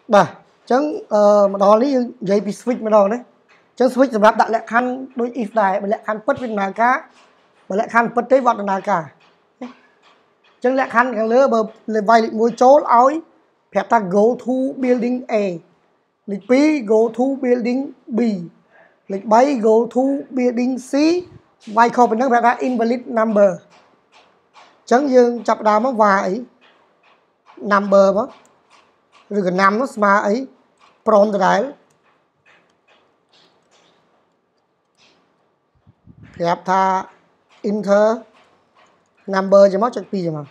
Đây, chẳng mà đó lý dây bị switch mà đó đấy. Chẳng switch sầm đặt lệ khăn đôi if này, lệ khăn pất với nào cá, lệ khăn pất tới vọt là nào cả. Chẳng lệ khăn càng lứa bờ lên vay lịch ngôi chỗ ối, phép ta go to building A, lịch B go to building B, lịch 7 go to building C, vay kho bên đó phép ta invalid number. Chẳng dương chập đào mất vài number mất. Rồi cái năm nó mà ấy pron từ đấy phép tha enter number cho mất chắc pi mà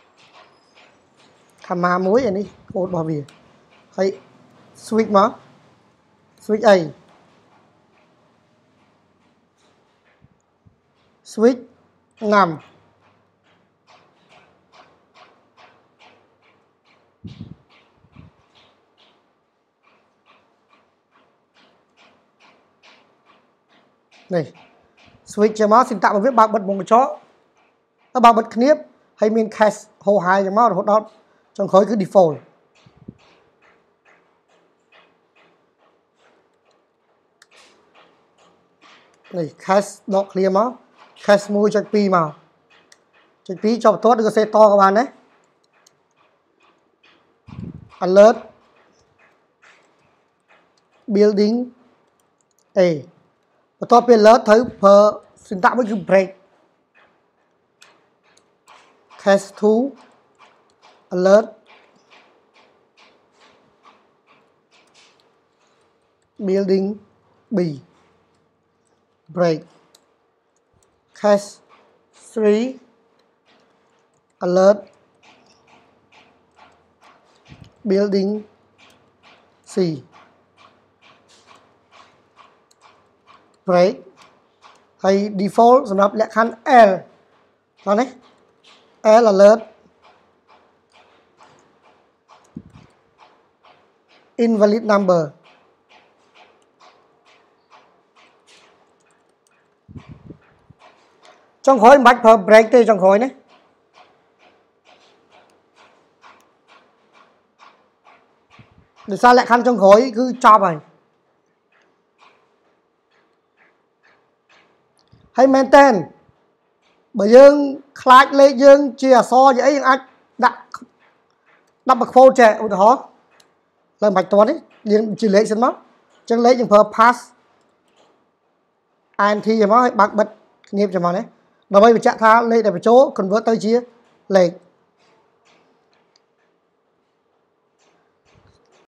tham ma muối này đi cột bảo vì hay switch mà switch A switch 5 này switch cho nó xin tạo một viết bạc bật một chó nó bạc bật kniếp hay miền cache hồ hai cho nó hốt đó trong khối cứ default này cache đó clear mà cache mua cho pi mà cho pi cho tốt được xe to các bạn đấy alert building A và to bên lớn thấy per xin tạo với cái break cache 2 alert building B break cache 3 alert building C break hay default สำหรับลข L ตอนนี้ L alert invalid number trong khối mạch per break tới trong khối này để sao lại khăn trong khối cứ cho vào hay maintain bởi dương khai lệ dương chia so với anh đặt bậc phô trẻ ở đó là mạch toán ấy liền chỉ lệ xin mất chẳng lệ những per pass int cho nó bạc bật nghiệp cho nó đấy nó bây giờ chạy tha lệ để chỗ convert tới chia lệ